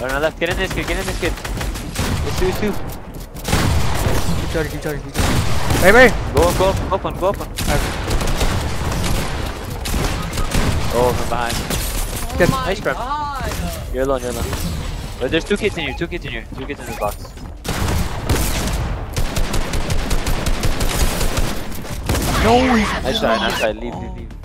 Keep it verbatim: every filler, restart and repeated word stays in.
Right on the left. Get in this kid. Get in this kid. It's two, it's two. Keep charging, keep charging, keep charging. Hey, hey! Go up, go up, go up one, go up one. Oh, from behind. Oh Good. my Nice, bro. god. You're alone, you're alone. But there's two kids in here, two kids in here. Two kids in this box. No, he's Nice try, nice try. Leave, leave, leave.